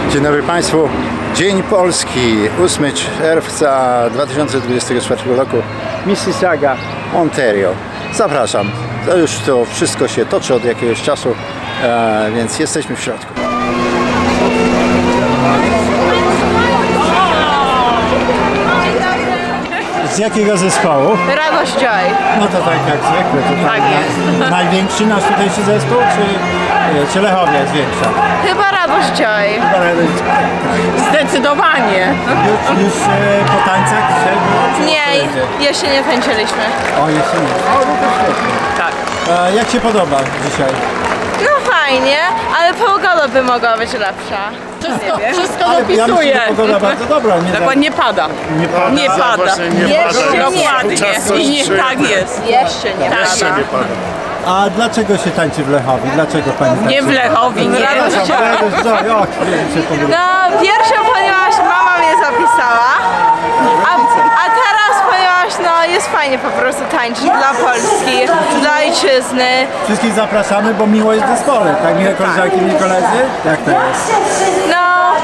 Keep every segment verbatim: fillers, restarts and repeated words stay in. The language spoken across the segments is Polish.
Dzień dobry Państwu. Dzień Polski, ósmego czerwca dwa tysiące dwudziestego czwartego roku, Mississauga, Ontario. Zapraszam. To już to wszystko się toczy od jakiegoś czasu, e, więc jesteśmy w środku. Z jakiego zespołu? Radość Joy. No to tak jak zwykle. To tak jest. Największy nasz tutejszy zespół, czy, czy Lechowia jest większa? Chyba Radość Joy. Chyba Radość Joy. Zdecydowanie. Już, już e, po tańcach dzisiaj było? Nie, jeszcze nie tańczyliśmy. O, jeszcze nie. O, no to świetnie. Tak. E, jak się podoba dzisiaj? No fajnie, ale pogoda by mogła być lepsza. Wszystko, wszystko Ale ja dopisuje. myślę, że pogoda bardzo dobra. Nie, Dokładnie nie pada. nie pada. Nie pada. Nie Jeszcze pada. Dokładnie. I nie tak jest. Jeszcze nie Jeszcze pada. nie pada. A dlaczego się tańczy w Lechowi? Dlaczego pani tańczy? Nie w Lechowi, nie. Przepraszam, Radość Joy. O, wiem, się pomyliłem. No pierwsze, ponieważ mama mnie zapisała, a, a teraz ponieważ no, jest fajnie po prostu tańczyć dla Polski, dla ojczyzny. Wszystkich zapraszamy, bo miło jest w zespole. Tak, miłe koleżanki, mili koledzy? Jak to jest? No,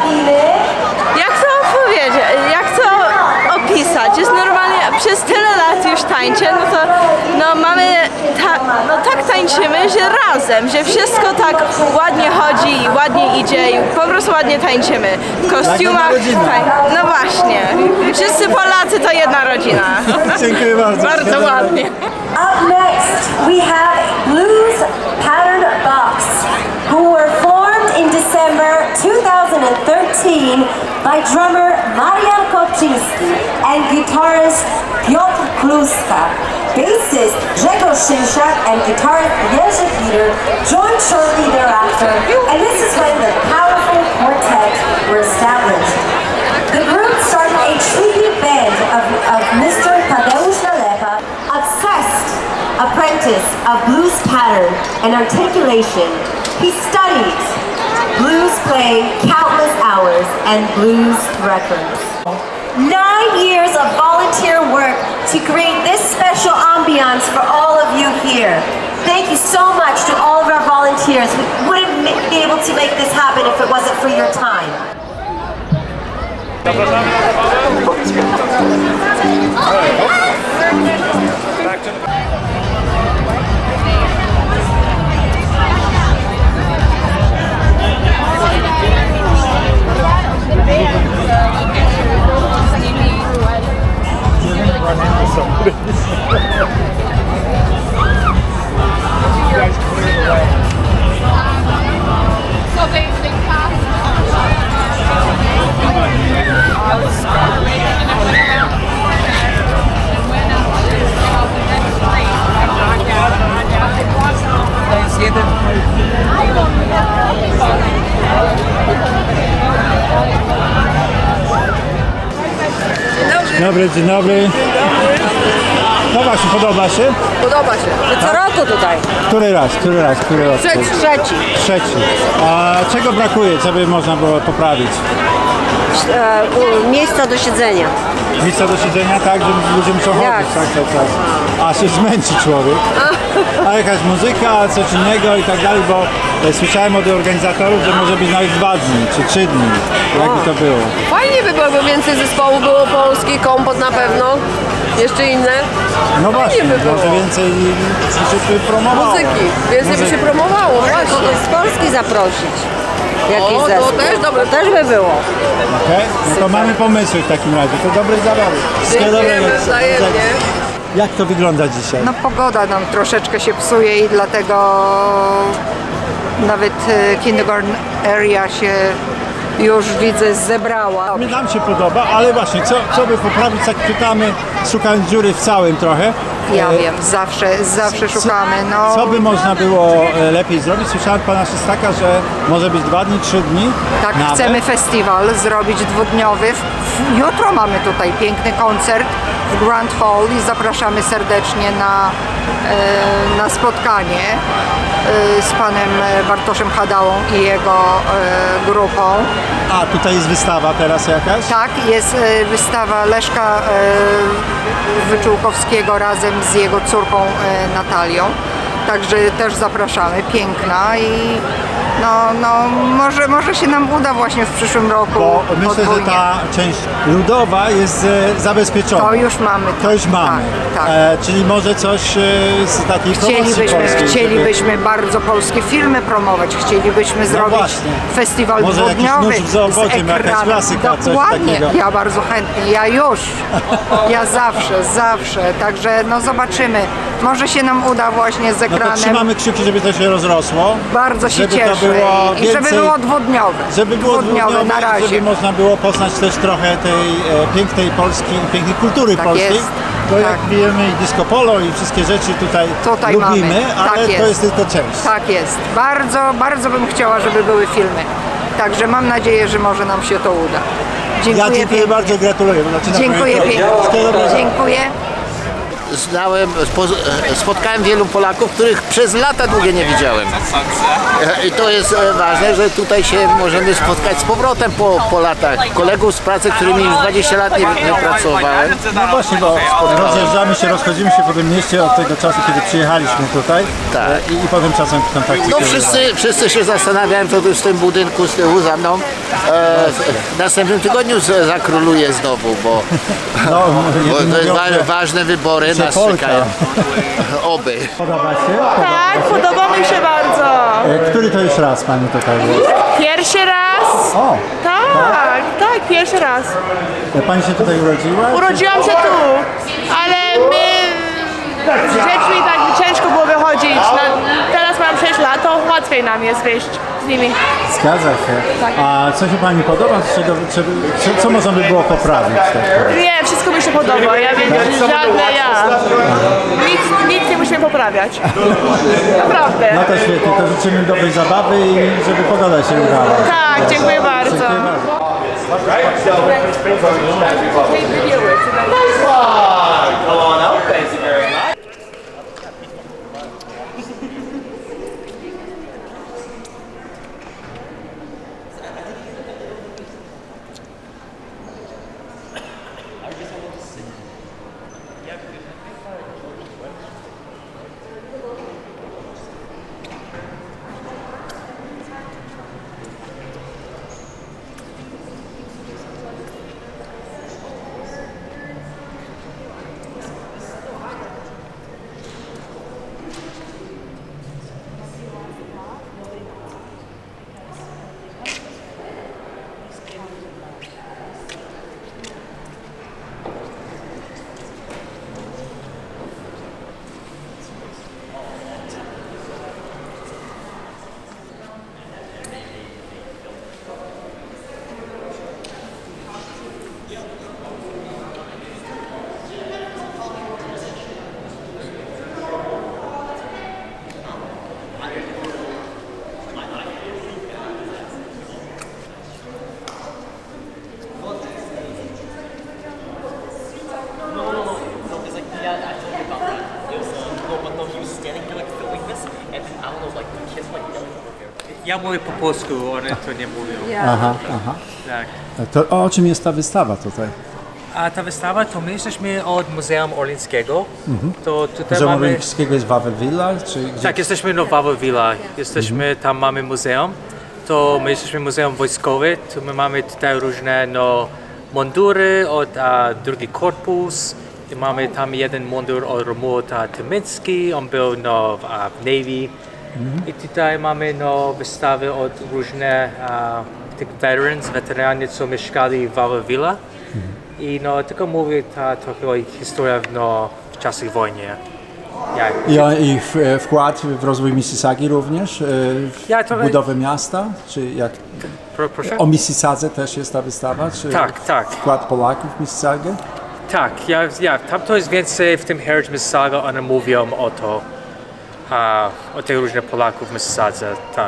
jak to powiedzieć, jak to opisać? Jest normalnie, przez tyle lat już tańczę, no to no mamy, ta, no tak tańczymy, że razem, że wszystko tak ładnie chodzi i ładnie idzie i po prostu ładnie tańczymy. W kostiumach, tań, no właśnie, wszyscy Polacy to jedna rodzina. Dziękuję bardzo. Bardzo ładnie. Up next, we have Blues Pattern Box, who were formed in December two thousand thirteen by drummer Marian Koczyński and guitarist Piotr Kluska. Bassist Grzegorz Szymczak and guitarist Jerzy Peter joined shortly thereafter, and this is when the powerful quartet were established. The group started a tribute band of, of Mister Tadeusz Nalepa, obsessed apprentice of blues pattern and articulation. He studied blues playing countless hours and blues records. Nine years of volunteer work to create this special ambiance for all of you here. Thank you so much to all of our volunteers. We wouldn't be able to make this happen if it wasn't for your time. Dzień dobry, dzień dobry. No właśnie, podoba się? Podoba się, że co roku tutaj. Który raz, który raz, który raz? Trzeci. Trzeci. Trzeci. A czego brakuje, co by można było poprawić? E, u, miejsca do siedzenia. Miejsca do siedzenia, tak, że ludzie muszą chodzić Jak? tak cały czas. A się zmęczy człowiek. A jakaś muzyka, coś innego i tak dalej, bo e, słyszałem od organizatorów, że może być nawet dwa dni, czy trzy dni. Jakby to było? Fajnie by było, jakby więcej zespołów było polski, kompot na pewno. Jeszcze inne. No właśnie, by było. może więcej się by promowało. Muzyki. Więcej by się promowało, właśnie. Z Polski zaprosić. Jakiś O, zespół. to też dobre. To też by było. Okej? No to mamy pomysły w takim razie. To dobrej zabawy. Wszystkiego Dziękujemy dobrego. wzajemnie. Jak to wygląda dzisiaj? No pogoda nam troszeczkę się psuje i dlatego nawet e, kindergarten area się już widzę zebrała. Mi nam się podoba, ale właśnie, co, co by poprawić, tak pytamy, szukając dziury w całym trochę. Ja E, wiem, zawsze, zawsze co- szukamy. No, Co by można było e, lepiej zrobić? Słyszałem od pana Szystaka, że może być dwa dni, trzy dni. tak, nawet. chcemy festiwal zrobić dwudniowy. W- w- Jutro mamy tutaj piękny koncert w Grand Hall i zapraszamy serdecznie na, e, na spotkanie e, z panem Bartoszem Hadałą i jego e, grupą. A tutaj jest wystawa teraz jakaś? Tak, jest e, wystawa Leszka e, Wyczółkowskiego razem z jego córką e, Natalią. Także też zapraszamy, piękna i no, no może, może się nam uda właśnie w przyszłym roku. Bo myślę, że podwójnie. ta część ludowa jest e, zabezpieczona. To już mamy. To już mamy. Tak, tak. E, czyli może coś e, z takiej promocji Chcielibyśmy, polskiej. chcielibyśmy żeby... bardzo polskie filmy promować, chcielibyśmy zrobić No właśnie. festiwal Może jakiś dwudniowy nóż w zooboziem, z jakaś ekranem. klasyka, coś Dokładnie, takiego. ja bardzo chętnie, ja już, ja zawsze, zawsze, także no zobaczymy, może się nam uda właśnie z No to ekranem. trzymamy kciuki, żeby to się rozrosło. Bardzo się żeby cieszę to było i, i żeby więcej- było dwudniowe, Żeby było dwudniowe na dwudniowe, razie. żeby można było poznać też trochę tej e, pięknej Polski i pięknej kultury Tak polskiej. jest, Bo jak tak. wiemy i disco polo i wszystkie rzeczy tutaj, Tutaj lubimy, mamy. ale Tak to jest. jest tylko część. Tak jest, bardzo, bardzo bym chciała, żeby były filmy, także mam nadzieję, że może nam się to uda. Dziękuję Ja dziękuję pięknie. bardzo, gratuluję. Zaczynam Dziękuję moje pięknie. drogi. Wszystkiego dobrego. Dziękuję. Znałem, spo- spotkałem wielu Polaków, których przez lata długie nie widziałem. I to jest e, ważne, że tutaj się możemy spotkać z powrotem po, po latach. Kolegów z pracy, którymi już dwadzieścia lat nie, nie pracowałem. No właśnie, bo rozjeżdżamy się, rozchodzimy się po tym mieście od tego czasu, kiedy przyjechaliśmy tutaj. Tak. E, I, i potem czasem w kontakcie. No wszyscy, wszyscy się zastanawiają, co tu z tym budynku z tyłu za mną. E, w następnym tygodniu z- zakróluje znowu, bo, No, bo jedni to jest mówią, wa- że ważne wybory nas Polka. czekają. Oby. Podoba się? Tak, podoba mi się bardzo. E, Który to już raz Pani tutaj jest? Pierwszy raz. O, Tak, tak, pierwszy raz. e, Pani się tutaj urodziła? Urodziłam się tu, ale my z dziećmi tak ciężko było wychodzić. Na, teraz mam sześć lat, to łatwiej nam jest wyjść z nimi. Zgadza się. A co się Pani podoba? Czego, czego, co, co można by było poprawić? Tak? Nie, wszystko mi się podoba, ja wiem, żadne ja. Nic, nic nie musimy poprawiać. Naprawdę. No to świetnie, to życzymy dobrej zabawy i żeby pogoda się udała. Tak, dziękuję bardzo. Dziękuję bardzo. Come on out, thank you very much. Ja mówię po polsku, one to nie mówią. Aha, aha. Tak. To o czym jest ta wystawa tutaj? A ta wystawa to my jesteśmy od Muzeum Orlińskiego. To tutaj Muzeum mamy... Orlińskiego jest Wawel Villa? Czy gdzie? Tak, jesteśmy na Wawel Villa. Jesteśmy, tam mamy muzeum. To my jesteśmy muzeum wojskowe. To my mamy tutaj różne no, mundury od a, drugi korpus. I mamy tam jeden mundur od Romuald Tymiński. On był no, w, a, w Navy. I tutaj mamy no, wystawy od różne a, tych veterans, weterani, co mieszkali w Wawel Villa. I no, tylko mówię ta trochę o historii no, w czasach wojny. Jak, I, o- i w, e, wkład w rozwój Mississaugi również? e, W Ja to- budowę miasta? Czy jak, pro, proszę? o Mississadze też jest ta wystawa? Czy Tak, tak. Wkład Polaków w Mississauga? Tak, ja, ja, tam to jest więcej w tym Heritage Mississauga, one mówią o to, a, o tych różnych Polaków w Mississadze, tak.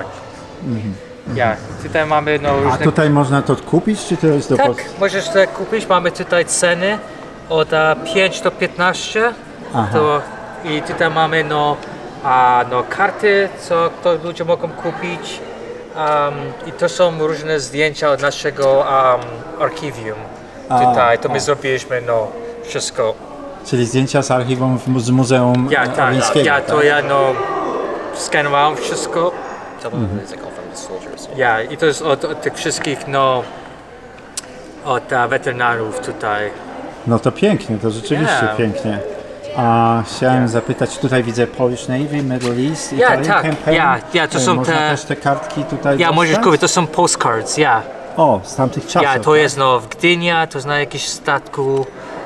Ja, tutaj mamy no, A różne... tutaj można to kupić, czy to jest do Tak, pos- możesz to kupić, mamy tutaj ceny od a, pięć do piętnastu. Aha. To, I tutaj mamy no, a, no, karty, co to ludzie mogą kupić. Um, I to są różne zdjęcia od naszego um, archiwium. Tutaj, to my zrobiliśmy no, wszystko. Czyli zdjęcia z archiwum w mu- z Muzeum Ja, e, tak, Orlińskiego, ja tak? to ja no, skanowałem wszystko. To był język soldiers. Ja, i to jest od, od tych wszystkich, no, od uh, weteranów tutaj. No to pięknie, to rzeczywiście Yeah. pięknie. A chciałem zapytać, tutaj widzę Polish Navy, Middle East, Ja, Italian tak, Campaign. ja, ja, to E, są Można te- też te kartki tutaj Ja, możesz dostać? kupić, to są postcards, ja. O, z tamtych czasów. Ja, to tak? jest no w Gdynia, to jest na jakimś statku. Um,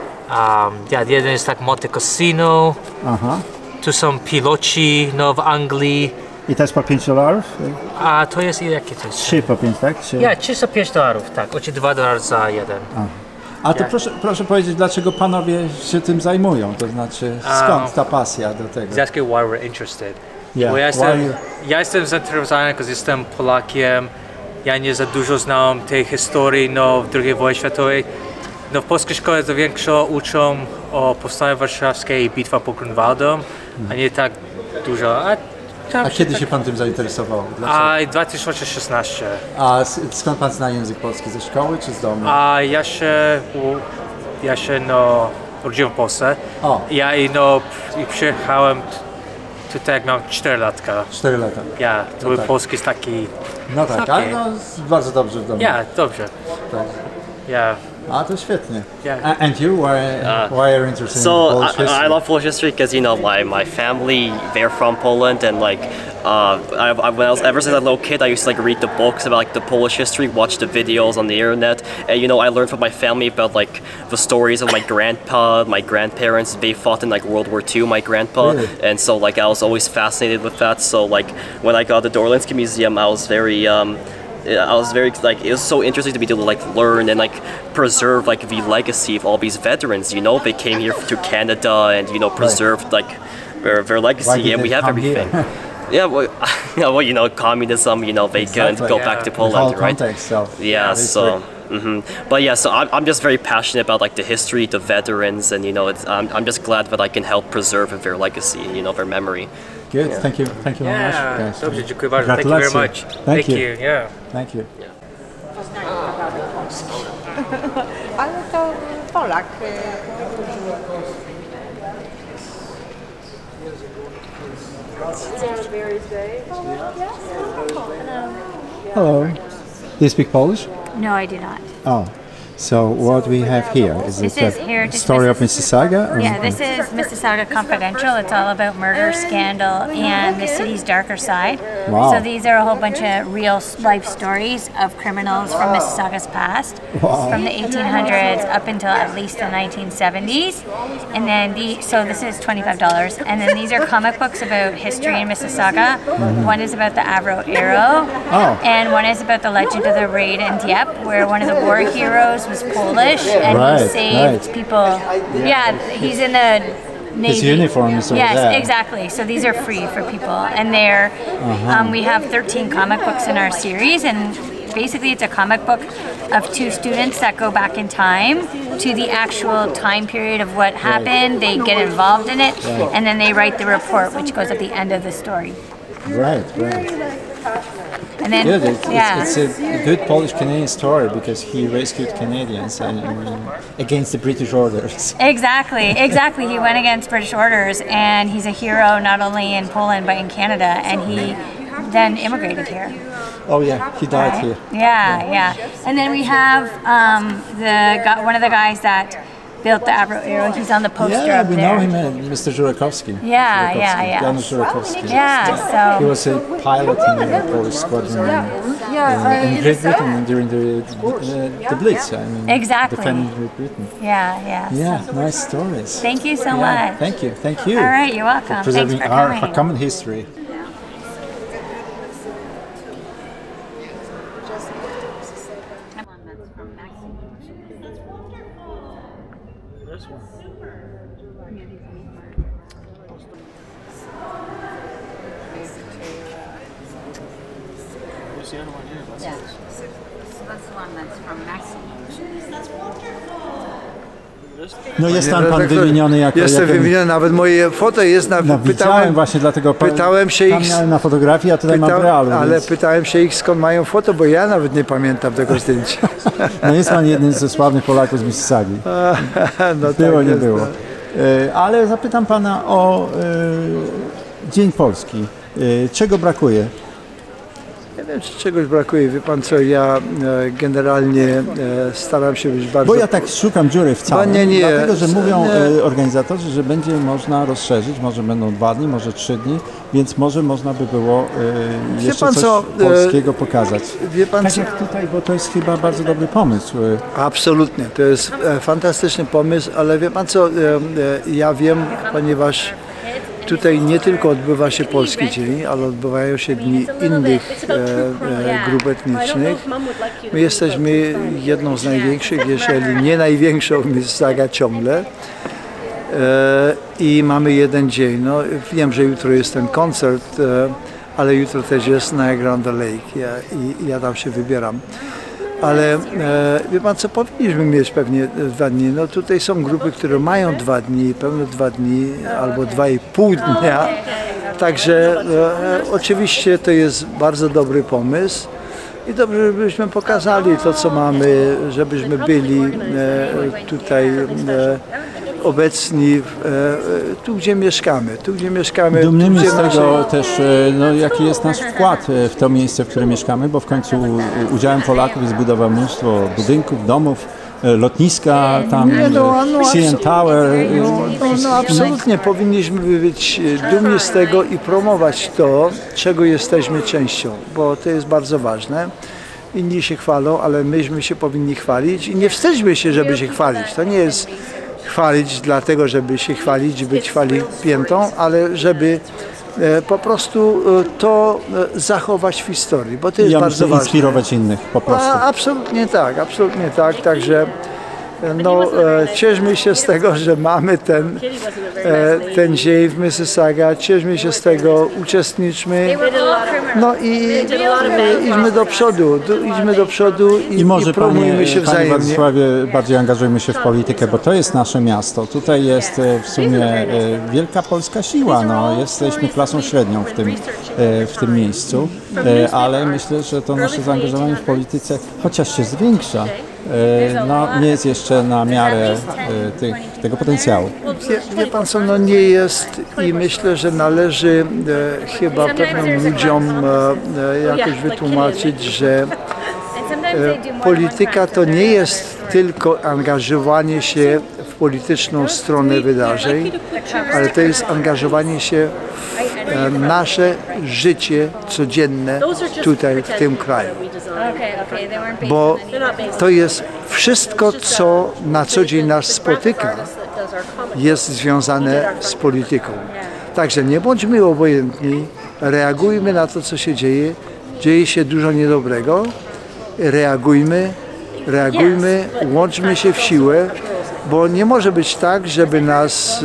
ja, jeden jest tak Monte Cassino. Aha. Tu są piloci, no w Anglii. I też po pięć dolarów? A to jest, jakie to jest? Trzy po pięć, tak? Trzy. Ja, trzysta pięć dolarów, tak. Oczy dwa dolary za jeden. A to Ja. proszę, proszę powiedzieć, dlaczego panowie się tym zajmują? To znaczy, skąd ta pasja do tego? That's good, why we're interested. Yeah, Bo ja why jestem, you- ja jestem zainteresowany, bo jestem Polakiem. Ja nie za dużo znam tej historii no, w drugiej wojnie światowej. No, w polskiej szkole to większo uczą o powstaniu warszawskiej i bitwa pod Grunwaldem, a nie tak dużo. A, tam A kiedy tak, się pan tym zainteresował? Dlaczego? A dwa tysiące szesnaście. A s- skąd pan zna język polski? Ze szkoły czy z domu? A ja się, u- ja się no, urodziłem w Polsce. O. Ja i no, i przyjechałem t- tutaj jak miałem cztery latka. Cztery lata. Ja, to No był tak. polski jest taki... No tak, Okej. ale no, bardzo dobrze w domu. Ja, dobrze. Tak. Ja. A to świetnie. Yeah. A- And you, why, why are you interested in So Polish I, history? I love Polish history because you know my, my family they're from Poland and like uh, I, I, when I was ever since I was a little kid I used to like read the books about like the Polish history, watch the videos on the internet, and you know I learned from my family about like the stories of my grandpa, my grandparents. They fought in like World War Two. My grandpa, Really? and so like I was always fascinated with that. So like when I got to the Orlinsky Museum, I was very um, I was very like it was so interesting to be able to like learn and like preserve like the legacy of all these veterans. You know, they came here to Canada and you know preserved like their, their Why legacy, did and we they have come everything. here? Yeah, well, yeah, well, you know, communism. You know, they couldn't Exactly. go Yeah. back to The whole Poland, right? context of Yeah, this so. work. hmm But yeah, so I'm, I'm just very passionate about like the history, the veterans, and you know, it's, I'm, I'm just glad that I can help preserve their legacy, you know, their memory. Good, thank you, thank you very Yeah, much. guys. dobrze, dziękuję bardzo. Thank you very Gratulacje. much. Thank you. Yeah. Thank you. Ale to Polak. Hello. Do you speak Polish? No, I do not. Oh, so what we have here is This it is a Heritage story of Mississauga? or- Yeah, this is Mississauga Confidential. It's all about murder, scandal, and the city's darker side. Wow. So these are a whole bunch of real s- life stories of criminals from Mississauga's past, Wow. from the eighteen hundreds up until at least the nineteen seventies. And then the so this is twenty-five dollars. And then these are comic books about history in Mississauga. One is about the Avro Arrow, Oh. and one is about the legend of the raid in Dieppe, where one of the war heroes was Polish and Right, he saved right. people. Yeah, he's in the Navy. His uniform is over Yes, there. exactly. So these are free for people, and they're. Uh-huh. Um, we have thirteen comic books in our series, and basically it's a comic book of two students that go back in time to the actual time period of what happened. They get involved in it, Right. and then they write the report, which goes at the end of the story. Right, right. And then, Good. It's, yeah. it's, it's a good Polish-Canadian story because he rescued Canadians and, and against the British orders. Exactly, exactly. He went against British orders, and he's a hero not only in Poland but in Canada. And he then immigrated here. Oh yeah, he died Right? here. Yeah, yeah. And then we have um, the gu- one of the guys that built the Avro Arrow. He's on the poster Yeah, up we there. know him, uh, Mister Jurakowski. Yeah, Jurakowski, yeah, yeah. Janusz Jurakowski. Yeah, He so was a pilot in the Polish squadron in, in Great Britain during the uh, the Blitz. I mean, Exactly. defending Great Britain. yeah, yeah. Yeah, so- nice stories. Thank you so Yeah, much. Thank you, thank you. All right, you're welcome. For preserving Thanks for our, coming. our common history. No jest tam pan wymieniony jako... Jestem jako wymieniony, nawet moje foto jest na... No, widziałem właśnie, dlatego pan- pytałem się tam ich... miałem na fotografii, a tutaj mam pytałem- realu, Ale więc- pytałem się ich, skąd mają foto, bo ja nawet nie pamiętam tego zdjęcia. No jest pan jednym ze sławnych Polaków z Mississaugi. No Było, tak nie jest, było. no. E, Ale zapytam pana o e, Dzień Polski. E, Czego brakuje? wiem, czy czegoś brakuje. Wie pan co, ja e, generalnie e, staram się być bardzo... Bo ja tak szukam dziury w całym, nie, nie, dlatego, że mówią nie. e, organizatorzy, że będzie można rozszerzyć, może będą dwa dni, może trzy dni, więc może można by było e, jeszcze pan coś co, polskiego pokazać. Wie pan tak co? jak tutaj, bo to jest chyba bardzo dobry pomysł. Absolutnie, to jest e, fantastyczny pomysł, ale wie pan co, e, e, ja wiem, ponieważ tutaj nie tylko odbywa się Polski Dzień, ale odbywają się dni innych e, e, grup etnicznych. My jesteśmy jedną z największych, jeżeli nie największą w Mississauga ciągle. E, I mamy jeden dzień. No, wiem, że jutro jest ten koncert, e, ale jutro też jest Niagara on the Lake ja, i ja tam się wybieram. Ale e, wie pan co, powinniśmy mieć pewnie dwa dni. No tutaj są grupy, które mają dwa dni, pełne dwa dni albo dwa i pół dnia. Także e, oczywiście to jest bardzo dobry pomysł i dobrze, żebyśmy pokazali to, co mamy, żebyśmy byli e, tutaj e, obecni e, tu, gdzie mieszkamy. Tu, gdzie mieszkamy Dumnymi tu, gdzie z tego nasze... też, no, jaki jest nasz wkład w to miejsce, w którym mieszkamy, bo w końcu udziałem Polaków jest budowa mnóstwo budynków, domów, lotniska, tam Nie, no, no, C N Tower. No, no, no absolutnie powinniśmy być dumni z tego i promować to, czego jesteśmy częścią, bo to jest bardzo ważne. Inni się chwalą, ale myśmy się powinni chwalić i nie wstydźmy się, żeby się chwalić. To nie jest chwalić dlatego, żeby się chwalić, być chwali piętą, ale żeby e, po prostu e, to e, zachować w historii, bo to jest ja bardzo myślę, ważne. inspirować innych po prostu. A, absolutnie tak, absolutnie tak, także no, e, cieszmy się z tego, że mamy ten, e, ten dzień w Mississauga, cieszmy się z tego, uczestniczmy, no i e, idźmy do przodu, do, idźmy do przodu i, I może i promujmy panie, się panie wzajemnie. Władysławie, bardziej angażujmy się w politykę, bo to jest nasze miasto. Tutaj jest e, w sumie e, wielka polska siła. No, jesteśmy klasą średnią w tym, e, w tym miejscu, e, ale myślę, że to nasze zaangażowanie w polityce, chociaż się zwiększa, e, no, nie jest jeszcze na miarę e, tych, tego potencjału. Wie, wie pan co, no nie jest i myślę, że należy e, chyba pewnym ludziom e, jakoś wytłumaczyć, że e, polityka to nie jest tylko angażowanie się w polityczną stronę wydarzeń, ale to jest angażowanie się w e, nasze życie codzienne tutaj w tym kraju. Bo to jest wszystko, co na co dzień nas spotyka, jest związane z polityką. Także nie bądźmy obojętni, reagujmy na to, co się dzieje. Dzieje się dużo niedobrego, reagujmy, reagujmy, łączmy się w siłę, bo nie może być tak, żeby nas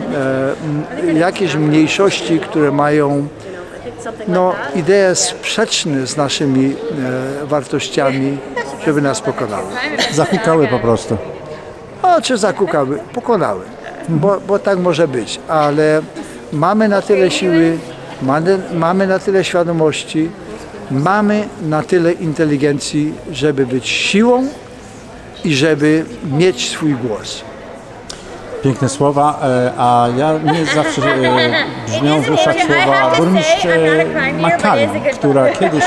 e, e, jakieś mniejszości, które mają no, idee sprzeczne z naszymi e, wartościami, żeby nas pokonały. Zakukały po prostu. O, czy zakukały? Pokonały, bo, bo tak może być, ale mamy na tyle siły, mamy, mamy na tyle świadomości, mamy na tyle inteligencji, żeby być siłą i żeby mieć swój głos. Piękne słowa, a ja mnie zawsze brzmią w uszach słowa burmistrz McCallum, która kiedyś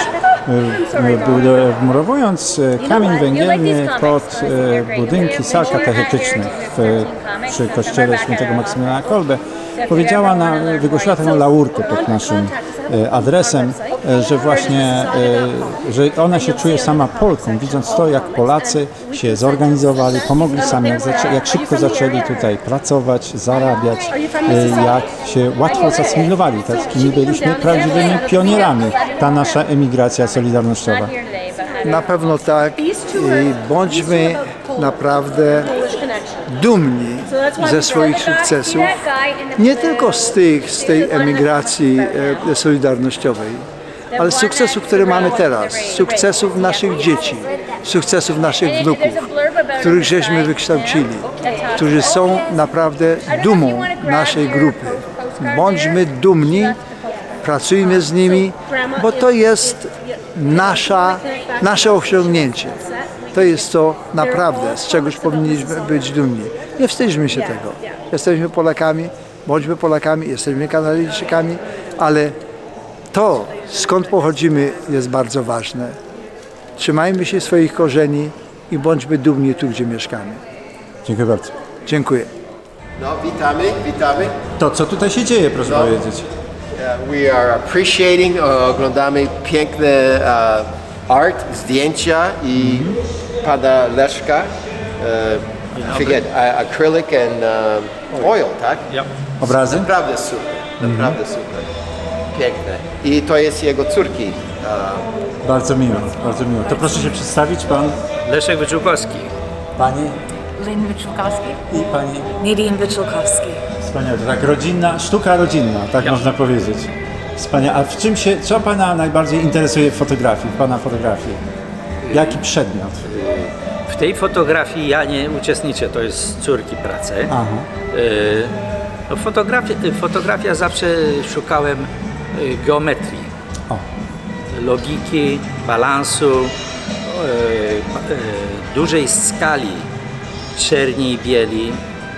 wmurowując kamień węgielny pod budynki sal katechetycznych w, przy kościele świętego Maksymiliana Kolbe, powiedziała, na, wygłosiła taką laurkę pod naszym adresem, że właśnie, że ona się czuje sama Polką, widząc to, jak Polacy się zorganizowali, pomogli sami, jak, zaczę, jak szybko zaczęli tutaj pracować, zarabiać, jak się łatwo zasymilowali. Takimi byliśmy prawdziwymi pionierami, ta nasza emigracja solidarnościowa. Na pewno tak i bądźmy naprawdę dumni ze swoich sukcesów, nie tylko z, tych, z tej emigracji e, solidarnościowej, ale z sukcesów, które mamy teraz, sukcesów naszych dzieci, sukcesów naszych wnuków, których żeśmy wykształcili, którzy są naprawdę dumą naszej grupy. Bądźmy dumni, pracujmy z nimi, bo to jest nasza, nasze osiągnięcie. To jest to naprawdę, z czegoś powinniśmy być dumni. Nie wstydźmy się tego. Jesteśmy Polakami, bądźmy Polakami, jesteśmy Kanadyjczykami, ale to, skąd pochodzimy, jest bardzo ważne. Trzymajmy się swoich korzeni i bądźmy dumni tu, gdzie mieszkamy. Dziękuję bardzo. Dziękuję. No, witamy, witamy. To co tutaj się dzieje, proszę No. powiedzieć? Uh, we are appreciating, uh, oglądamy piękne uh, art, zdjęcia i pana Leszka. Uh, forget, uh, acrylic and uh, oil, tak? Obrazy? Naprawdę super, naprawdę super. Piękne. I to jest jego córki. Uh, Bardzo miło, bardzo miło. To proszę się przedstawić, pan Leszek Wyczółkowski. Pani Lynn Wyczółkowski. i pani. Nadine Wyczółkowski. Wspaniale, tak rodzinna, sztuka rodzinna, tak Ja. można powiedzieć. Wspaniale. A w czym się, co pana najbardziej interesuje w fotografii, w pana fotografii? Jaki przedmiot? W tej fotografii ja nie uczestniczę, to jest córki pracy. Aha. Y, no fotografia, fotografia zawsze szukałem y, geometrii, O. logiki, balansu, y, y, dużej skali czerni i bieli,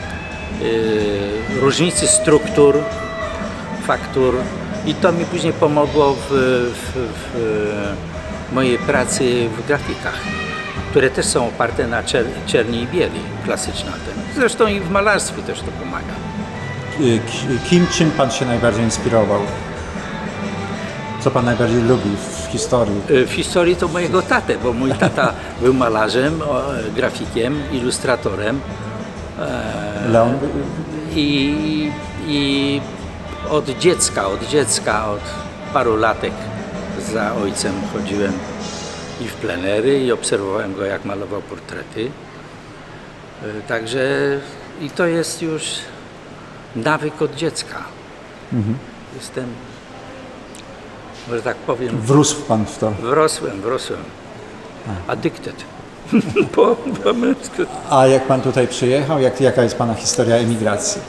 y, różnicy struktur, faktur i to mi później pomogło w, w, w mojej pracy w grafikach, które też są oparte na czer czerni i bieli, klasyczna. Zresztą i w malarstwie też to pomaga. K- Kim, czym pan się najbardziej inspirował? Co pan najbardziej lubi w historii? W historii to mojego tatę, bo mój tata był malarzem, o, grafikiem, ilustratorem. E, Leon? I, I od dziecka, od dziecka, od paru latek za ojcem chodziłem i w plenery i obserwowałem go, jak malował portrety. E, Także i to jest już nawyk od dziecka. Mhm. Jestem, może tak powiem, Wrósł pan w to. wrosłem, wrosłem. Addicted. po, po męsku. A jak pan tutaj przyjechał, jak, jaka jest pana historia emigracji?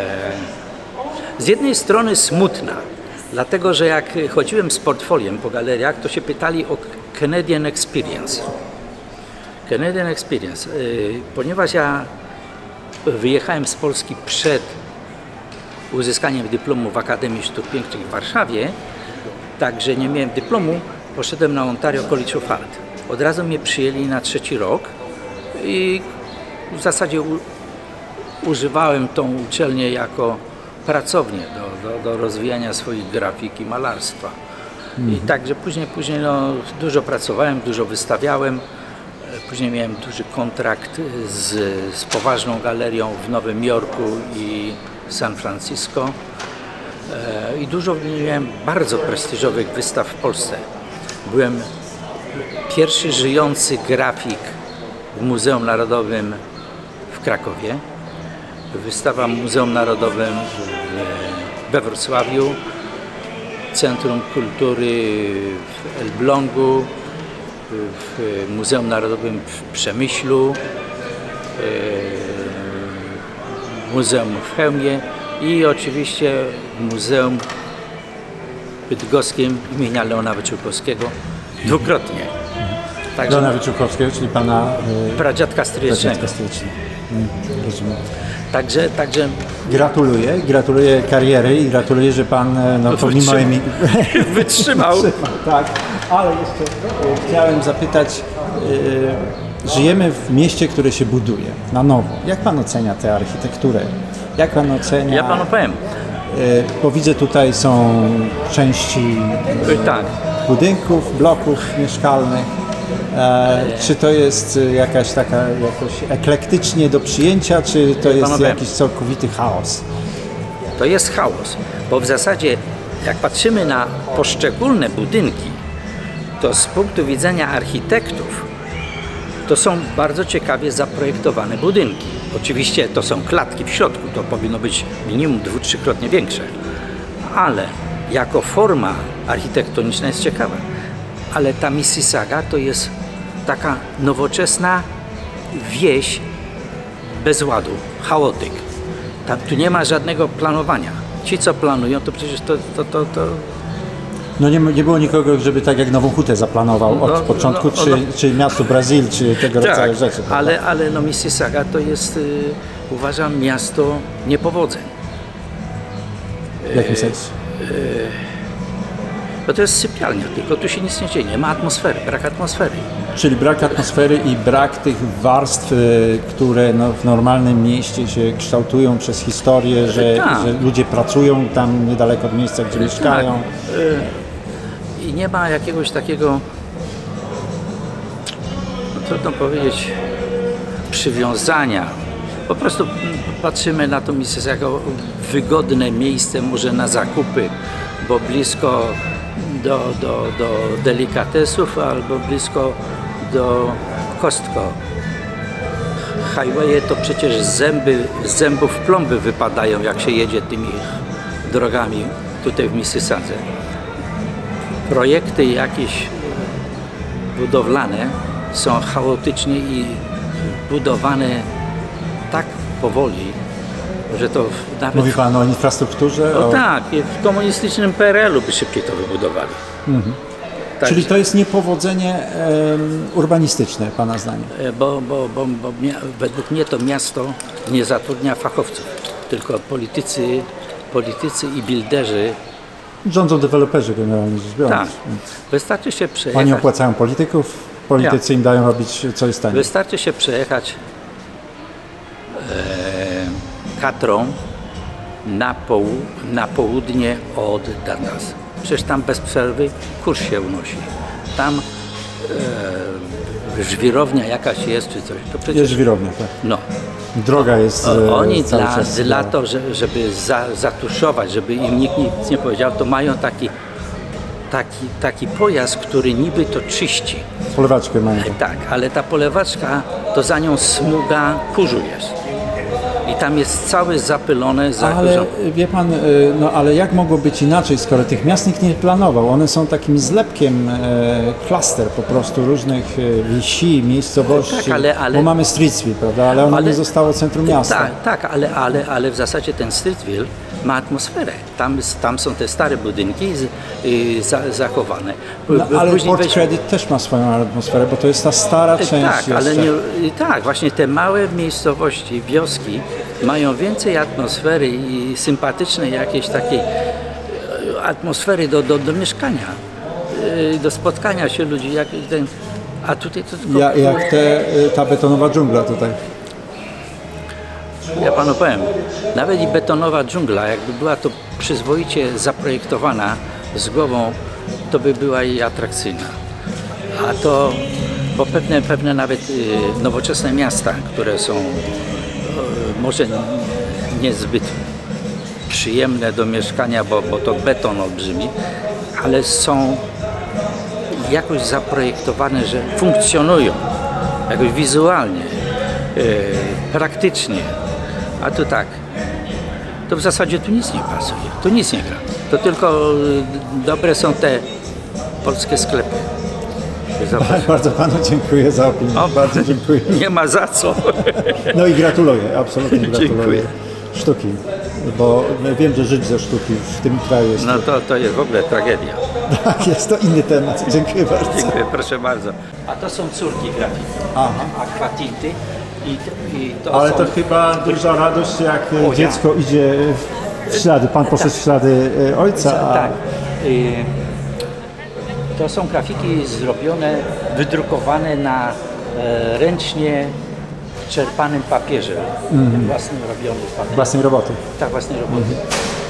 Z jednej strony smutna, dlatego że jak chodziłem z portfoliem po galeriach, to się pytali o Canadian Experience. Canadian Experience, y, ponieważ ja wyjechałem z Polski przed uzyskaniem dyplomu w Akademii Sztuk Pięknych w Warszawie, także nie miałem dyplomu, poszedłem na Ontario College of Art. Od razu mnie przyjęli na trzeci rok i w zasadzie u, używałem tą uczelnię jako pracownię do, do, do rozwijania swoich grafik i malarstwa. I także później, później no, dużo pracowałem, dużo wystawiałem. Później miałem duży kontrakt z, z poważną galerią w Nowym Jorku i San Francisco. E, I dużo miałem bardzo prestiżowych wystaw w Polsce. Byłem pierwszy żyjący grafik w Muzeum Narodowym w Krakowie. Wystawa w Muzeum Narodowym w, we Wrocławiu, Centrum Kultury w Elblągu, w Muzeum Narodowym w Przemyślu, Muzeum w Chełmie i oczywiście w Muzeum Bydgoskim imienia Leona Wyczółkowskiego dwukrotnie. Także Leona Wyczółkowskiego, czyli pana y, pradziadka stryjecznego. pradziadka stryjecznego. Mm, rozumiem. Także, także Gratuluję, gratuluję kariery i gratuluję, że pan e, no, pomimo Wytrzyma- emi... wytrzymał. Tak, ale jeszcze e, chciałem zapytać, e, żyjemy w mieście, które się buduje na nowo. Jak pan ocenia tę architekturę? Jak pan ocenia... Ja panu powiem. E, bo widzę tutaj są części e, Tak. budynków, bloków mieszkalnych. E, czy to jest e, jakaś taka jakoś eklektycznie do przyjęcia, czy to jest Panowie. jakiś całkowity chaos? To jest chaos, bo w zasadzie jak patrzymy na poszczególne budynki, to z punktu widzenia architektów to są bardzo ciekawie zaprojektowane budynki. Oczywiście to są klatki w środku, to powinno być minimum dwu-, trzykrotnie większe, ale jako forma architektoniczna jest ciekawa. Ale ta Mississauga to jest taka nowoczesna wieś bez ładu, chaotyk. Tam, tu nie ma żadnego planowania. Ci, co planują, to przecież to... to, to, to... No nie, nie było nikogo, żeby tak jak Nową Hutę zaplanował od No, początku, no, czy, no. czy miasto Brazil, czy tego Tak, rodzaju rzeczy. prawda? ale, ale no Mississauga to jest, y, uważam, miasto niepowodzeń. W jakim sensie? Y, bo to jest sypialnia, tylko tu się nic nie dzieje, nie ma atmosfery, brak atmosfery. Czyli brak atmosfery i brak tych warstw, które no, w normalnym mieście się kształtują przez historię, że, tak. że ludzie pracują tam niedaleko od miejsca, gdzie tak. mieszkają. I nie ma jakiegoś takiego, no, trudno powiedzieć, przywiązania. Po prostu patrzymy na to miejsce jako wygodne miejsce może na zakupy, bo blisko do, do, do delikatesów albo blisko do Costco. Highwaye to przecież zęby, z zębów plomby wypadają, jak się jedzie tymi drogami tutaj w Mississadze. Projekty jakieś budowlane są chaotycznie i budowane tak powoli, że to nawet... Mówi Pan o infrastrukturze? No o... tak, w komunistycznym P R L-u by szybciej to wybudowali. Mhm. Tak. Czyli to jest niepowodzenie um, urbanistyczne, Pana zdaniem? Bo, bo, bo, bo według mnie to miasto nie zatrudnia fachowców, tylko politycy, politycy i builderzy. Rządzą deweloperzy generalnie rzecz biorąc. Tak. Wystarczy się przejechać. Oni opłacają polityków, politycy ja. im dają robić co jest taniej. Wystarczy się przejechać e, Katrą na, poł na południe od Dallas. Przecież tam bez przerwy kurs się unosi. Tam e, żwirownia jakaś jest czy coś. To przecież... Jest żwirownia, tak. No. Droga jest o, Oni cały dla, czas dla to, żeby za, zatuszować, żeby im nikt nic nie powiedział, to mają taki, taki, taki pojazd, który niby to czyści. Polewaczkę mają. Tak, ale ta polewaczka to za nią smuga kurzu jest. I tam jest całe zapylone. Ale wie Pan, no ale jak mogło być inaczej, skoro tych miast nikt nie planował? One są takim zlepkiem, e, klaster po prostu różnych e, wsi, miejscowości. Tak, ale, ale, bo mamy Streetsville, prawda? Ale ono ale, nie zostało centrum miasta. Tak, tak ale, ale, ale w zasadzie ten Streetsville ma atmosferę. Tam, tam są te stare budynki z, y, za, zachowane. No, ale Później Port weź... Credit też ma swoją atmosferę, bo to jest ta stara część. Tak, ale nie, tak, właśnie te małe miejscowości, wioski mają więcej atmosfery i sympatycznej jakiejś takiej atmosfery do, do, do mieszkania, do spotkania się ludzi. Jak ten, a tutaj to tylko... Ja, jak te, ta betonowa dżungla tutaj. Ja Panu powiem, nawet i betonowa dżungla, jakby była to przyzwoicie zaprojektowana z głową, to by była i atrakcyjna. A to, bo pewne, pewne nawet y, nowoczesne miasta, które są y, może niezbyt przyjemne do mieszkania, bo, bo to beton olbrzymi, ale są jakoś zaprojektowane, że funkcjonują jakoś wizualnie, y, praktycznie. A tu tak, to w zasadzie tu nic nie pasuje, tu nic nie gra. To tylko dobre są te polskie sklepy. Zobacz. Bardzo Panu dziękuję za opinię. O, bardzo dziękuję. Nie ma za co. No i gratuluję, absolutnie gratuluję Dziękuję. Sztuki, bo wiem, że żyć ze sztuki w tym kraju jest... No to, to jest w ogóle tragedia. Tak, jest to inny temat. Dziękuję bardzo. Dziękuję, proszę bardzo. A to są córki grafiki. Aha. Akwatinty. I, i to Ale są... to chyba duża radość, jak o, dziecko ja. idzie w ślady. Pan poszedł w ślady ojca. A... Tak. To są grafiki zrobione, wydrukowane na e, ręcznie czerpanym papierze. Mm. Własnym robionym papierze. Własnej roboty. Tak, własnej roboty. Mm.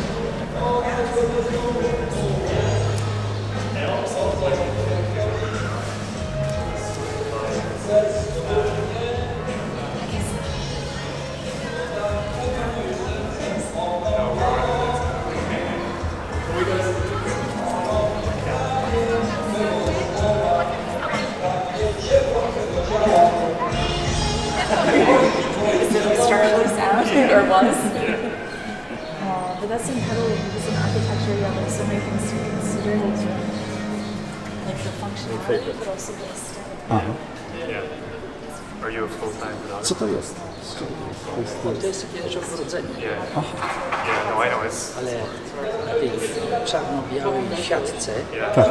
Or was. Oh, but that's incredible because in architecture you have like so many things to consider, like the functionality, but also the aesthetic. Aha. Yeah. Are you a full-time photographer? Co to jest? To jest jakieś ogrodzenie. Yeah. Yeah, no, I know it's... Ale na tej czarno-białej siatce tak.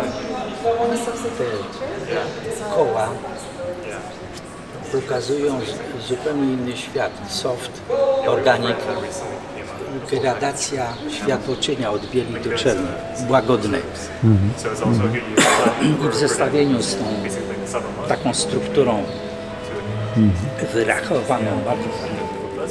te koła pokazują zupełnie inny świat. Soft, organic, gradacja światłocienia od bieli do czerni, łagodne. Mhm. I w zestawieniu z tą taką strukturą mhm. wyrachowaną, bardzo fajną.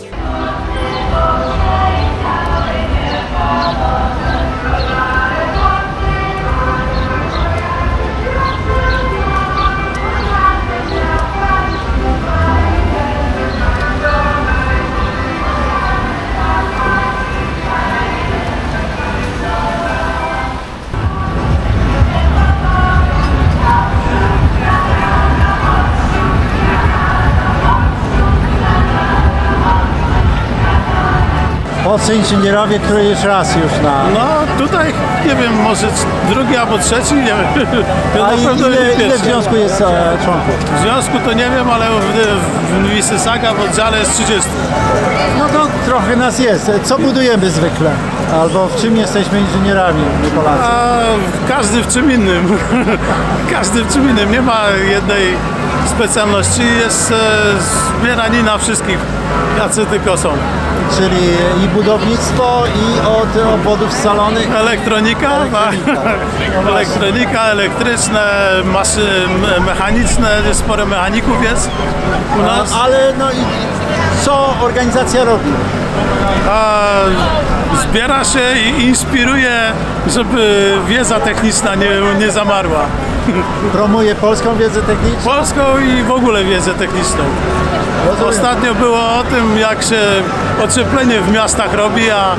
Polscy inżynierowie, który już raz już na... No tutaj, nie wiem, może drugi albo trzeci, nie wiem. A ile, ile w związku jest e, członków? W związku to nie wiem, ale w, w Mississauga w oddziale jest trzydzieści. No to trochę nas jest. Co budujemy zwykle? Albo w czym jesteśmy inżynierami, Polacy? A każdy w czym innym. Każdy w czym innym. Nie ma jednej specjalności. Jest e, zbieranina wszystkich, jacy tylko są. Czyli i budownictwo, i od obwodów scalonych? Elektronika, Elektronika, no Elektronika elektryczne, maszyny mechaniczne, sporo mechaników jest u nas. No, ale no i co organizacja robi? A, zbiera się i inspiruje, żeby wiedza techniczna nie, nie zamarła. Promuje polską wiedzę techniczną? Polską i w ogóle wiedzę techniczną. Rozumiem. Ostatnio było o tym, jak się ocieplenie w miastach robi, a,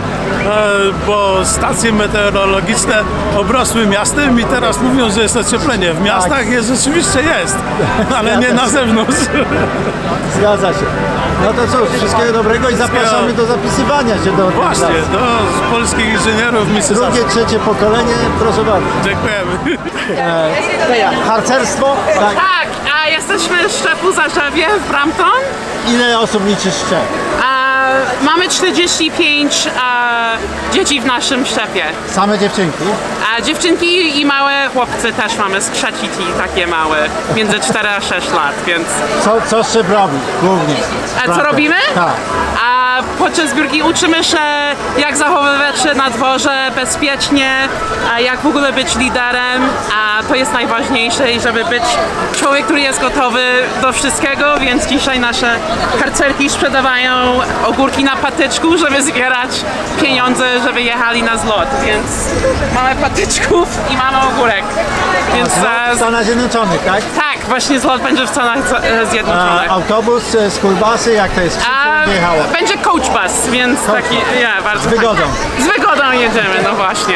bo stacje meteorologiczne obrosły miastem i teraz mówią, że jest ocieplenie. W miastach tak. jest, rzeczywiście jest, ale nie na zewnątrz. Zgadza się. No to cóż, wszystkiego dobrego i zapraszamy do zapisywania się do Właśnie, do polskich inżynierów Mississauga. Drugie, trzecie pokolenie, proszę bardzo. Dziękujemy. E, harcerstwo? Tak. tak, a jesteśmy w szczepu Zarzewie w Brampton. Ile osób liczy szczep? A, mamy czterdzieści pięć a, dzieci w naszym szczepie. Same dziewczynki? A dziewczynki i małe chłopcy też mamy, skrzeciki takie małe, między cztery a sześć lat, więc... Co, co szczep robi głównie? A co robimy? Tak. A podczas zbiórki uczymy się, jak zachowywać się na dworze bezpiecznie, a jak w ogóle być liderem, a to jest najważniejsze i żeby być człowiek, który jest gotowy do wszystkiego, więc dzisiaj nasze harcerki sprzedawają ogórki na patyczku, żeby zbierać pieniądze, żeby jechali na zlot, więc mamy patyczków i mamy ogórek. Więc w Stanach Zjednoczonych, tak? Tak, właśnie zlot będzie w Stanach Zjednoczonych. A autobus, schoolbusy, jak to jest? A, jechało? Będzie coach bus, więc coach taki, ja, bardzo Z wygodą. Tak. Z wygodą jedziemy, no właśnie.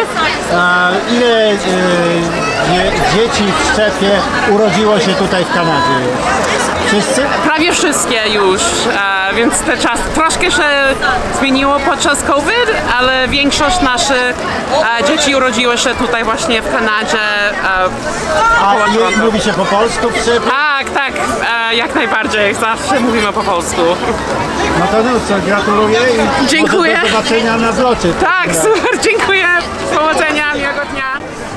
A ile y, je, dzieci w szczepie urodziło się tutaj w Kanadzie? Wszyscy? Prawie wszystkie już, a, więc te czas troszkę się zmieniło podczas COVID, ale większość naszych a, dzieci urodziło się tutaj właśnie w Kanadzie. A, a i mówi się po polsku w szczepie? Tak, tak, a, jak najbardziej, zawsze mówimy po polsku. No to no co, gratuluję i dziękuję. Do zobaczenia na zlocie. Tak, super, dziękuję. Powodzenia, miłego dnia.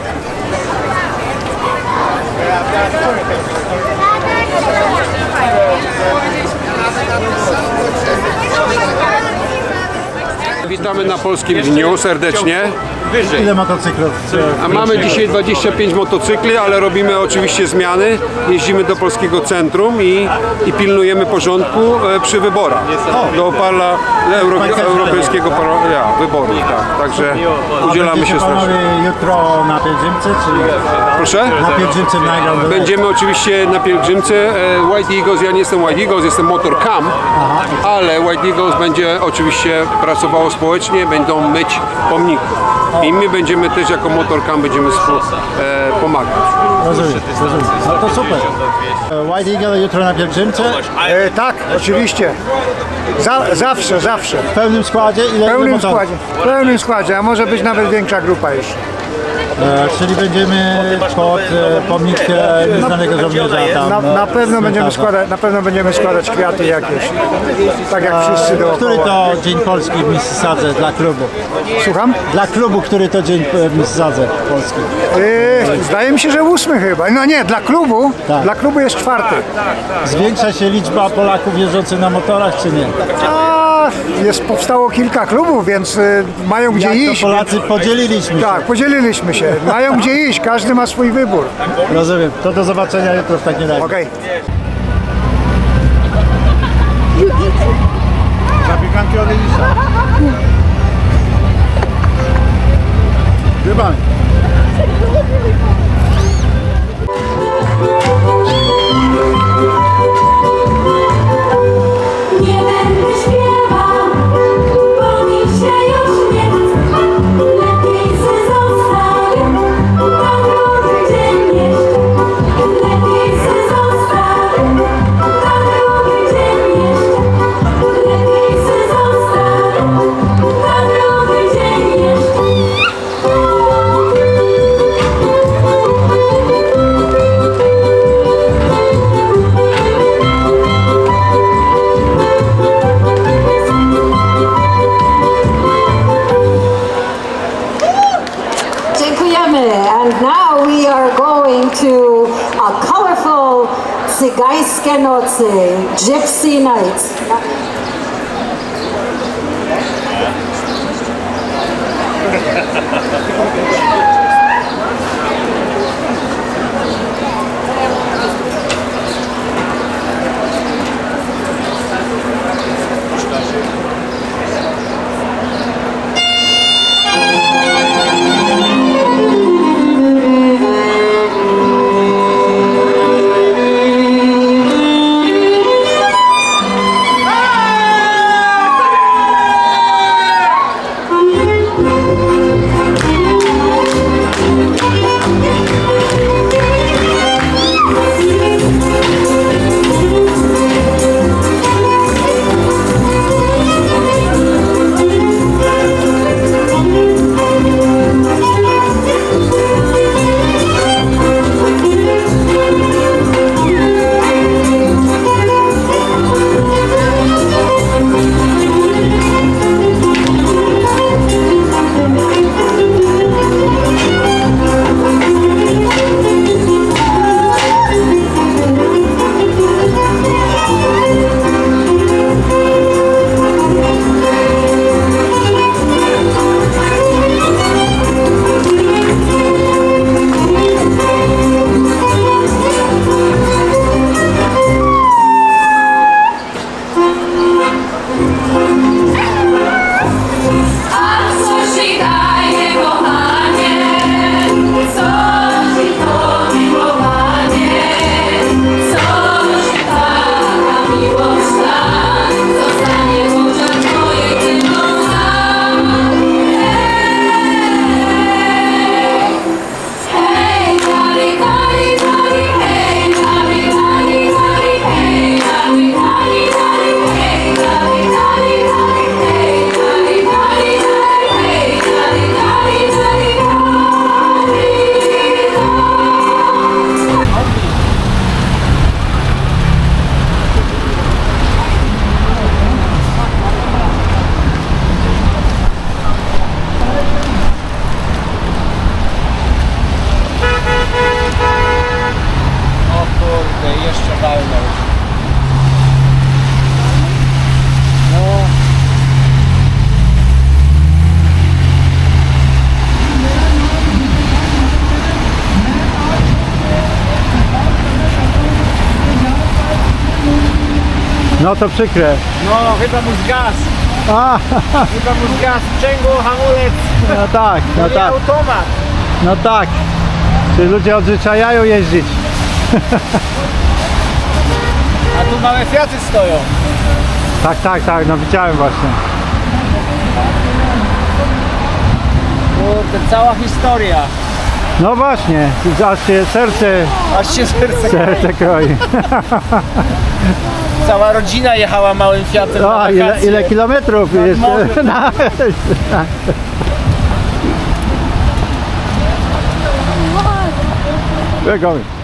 Witamy na Polskim Dniu serdecznie. Ile motocyklów? A mamy dzisiaj dwadzieścia pięć motocykli, ale robimy oczywiście zmiany. Jeździmy do Polskiego Centrum i, i pilnujemy porządku przy wyborach do parla, Euro, Europejskiego parla, ja, wyborów. Tak. Także udzielamy się strasznie. Jutro na pielgrzymce? Czy... Proszę? Na pielgrzymce nagram. Będziemy oczywiście na pielgrzymce. White Eagles, ja nie jestem White Eagles, jestem Motor Camp, ale White Eagles będzie oczywiście pracowało społecznie, będą myć pomniki. I my będziemy też jako Motor Camp będziemy e, pomagać. Rozumiem, rozumiem. No to super. White Eagle jutro na pielgrzymce? E, tak, oczywiście. Za, zawsze, zawsze. W pełnym składzie? Ile w pełnym składzie. W pełnym składzie, a może być nawet większa grupa jeszcze. E, czyli będziemy pod e, pomnik e, nieznanego żołnierza tam. Na, na, pewno będziemy składać, na pewno będziemy składać kwiaty jakieś. Tak jak wszyscy dookoła. Który to Dzień Polski w Mississadze dla klubu? Słucham? Dla klubu, który to dzień w Mississadze Polski? Yy, zdaje mi się, że ósmy chyba. No nie, dla klubu. Tak. Dla klubu jest czwarty. Zwiększa się liczba Polaków jeżdżących na motorach, czy nie? A, Polska, jest, powstało kilka klubów, więc y, mają gdzie Jak iść. to Polacy podzieliliśmy się. Tak, podzieliliśmy się. Mają gdzie iść, każdy ma swój wybór. Rozumiem. To do zobaczenia jutro w takim razie. Okej. Zapiekanki od Elisa. Grzybami. Nie będę śpiewał, bo mi się już nie chce. Lepiej se zostawię na drugi dzień jeszcze. Lepiej se zostawię na drugi dzień jeszcze. Lepiej se zostawię na drugi dzień jeszcze. Dziękujemy. And now we are going to a colorful Cygajskie Nocy, Gypsy Nights. No to przykre. No, chyba mu zgasł. A, Chyba mu zgasł sprzęgło, hamulec. no tak, no Nie tak. automat. No tak. Czy ludzie odzwyczajają jeździć? A tu małe Fiaty stoją. Tak, tak, tak, no widziałem właśnie. Kurde, cała historia. No właśnie, aż się serce, Aż się serce serce kroi. Cała rodzina jechała małym Fiatem na O, ile, wakacje. ile kilometrów Nad jeszcze. morzem. We're going.